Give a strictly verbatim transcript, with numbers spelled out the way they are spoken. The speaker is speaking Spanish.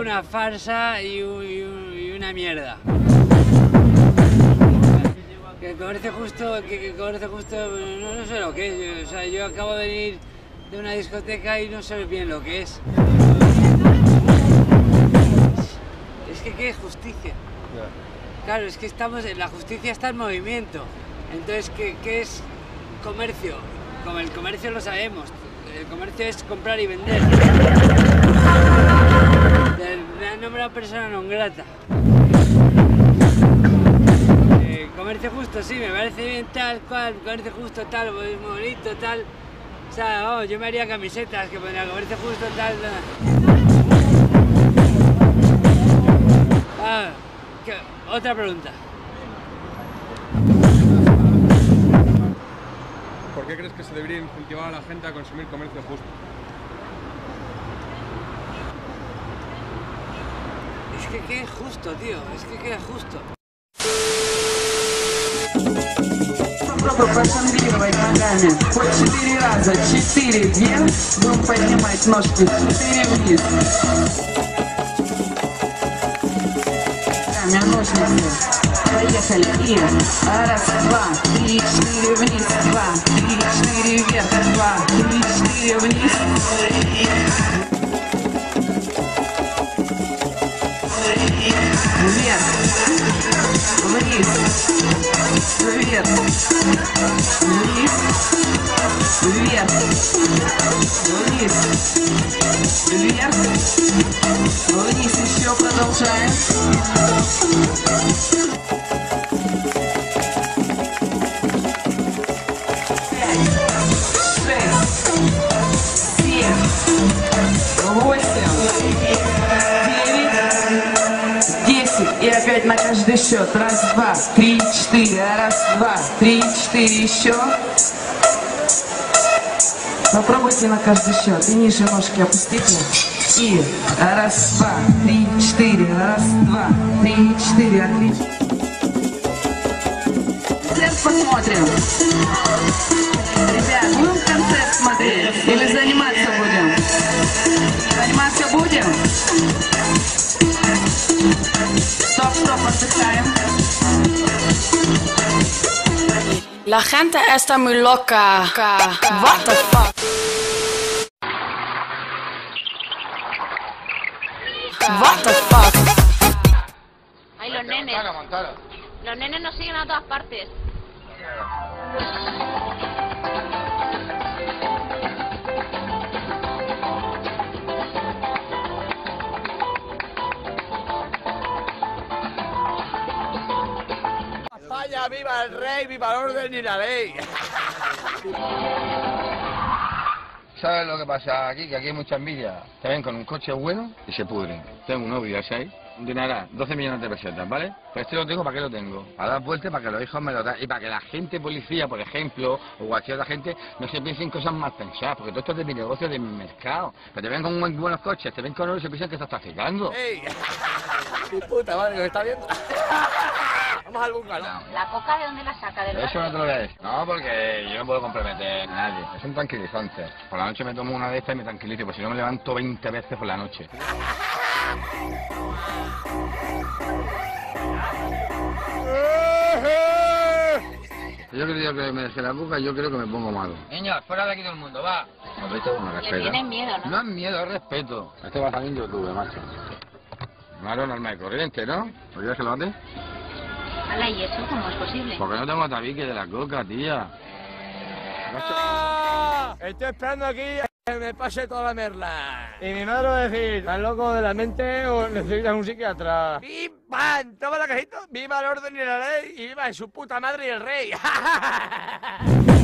una farsa y, un, y, un, y una mierda. Que el comercio justo, que, que el comercio justo, no, no sé lo que es. Yo, o sea, yo acabo de venir de una discoteca y no sé bien lo que es. Es que ¿qué es justicia? Claro, es que estamos, la justicia está en movimiento. Entonces, ¿qué, qué es comercio? Como el comercio lo sabemos. El comercio es comprar y vender. Me han nombrado persona non grata. Eh, comercio justo, sí, me parece bien tal cual, comercio justo tal, muy bonito tal. O sea, oh, yo me haría camisetas que pondría comercio justo tal. Ah, ¿qué? Otra pregunta. ¿Por qué crees que se debería incentivar a la gente a consumir comercio justo? Es que qué justo, tío, es que qué justo. Попробуй пожонглировать ногами. Хоть четыре раза. Четыре вверх. Будем поднимать ножки. Четыре вниз. Камень, ножницы. Поехали. И раз, два, три, четыре вниз. Два, три, четыре вверх. Два, три, четыре вниз. Вверх. Вниз. Вверх. Вниз. Вверх. Вниз. Вверх. Вниз. Еще продолжаем. Пять. Шесть. Семь. Восемь. И опять на каждый счет. Раз, два, три, четыре. Раз, два, три, четыре. Еще. Попробуйте на каждый счет. И ниже ножки опустите. И раз, два, три, четыре. Раз, два, три, четыре. Отлично. Концерт посмотрим. Ребят, будем концерт смотреть? Или заниматься будем? Заниматься будем? Стоп, стоп, отдыхаем. La gente está muy loca. What the fuck? What the fuck? Ay, los nenes. Los nenes nos siguen a todas partes. España, viva el rey, viva el orden y la ley. ¿Sabes lo que pasa aquí? Que aquí hay mucha envidia. Te ven con un coche bueno y se pudren. Tengo un novio, ya sabéis. Donará doce millones de pesetas, ¿vale? Pues este lo tengo, ¿para qué lo tengo? A dar vueltas para que los hijos me lo dan. Y para que la gente policía, por ejemplo, o cualquier otra gente, no se piensen cosas más pensadas. Porque todo esto es de mi negocio, de mi mercado. Pero te ven con muy buenos coches, te ven con oro y se piensan que estás traficando. ¡Ey! ¡Mi puta madre, que me está viendo! Vamos al búnker, ¿no? ¿La coca de dónde la saca? ¿Del Eso no barrio? te lo ves. No, porque yo no puedo comprometer a nadie. Es un tranquilizante. Por la noche me tomo una de estas y me tranquilizo, pues si no me levanto veinte veces por la noche. Yo creo que me dejé la boca y yo creo que me pongo malo. Niños, fuera de aquí todo el mundo, va. Respeto, me respeto. Le tienen miedo, ¿no? No es miedo, es respeto. Esto va a salir en YouTube, macho. Claro, normal y corriente, ¿no? ¿Quieres que lo mate? Ala, ¿y eso cómo es posible? Porque no tengo tabique de la coca, tía. ¡Ah! Estoy esperando aquí a que me pase toda la merla. Y mi madre va a decir, ¿estás loco de la mente o necesitas un psiquiatra? ¡Pim, pam! Toma la cajita. ¡Viva el orden y la ley! ¡Y viva su puta madre y el rey!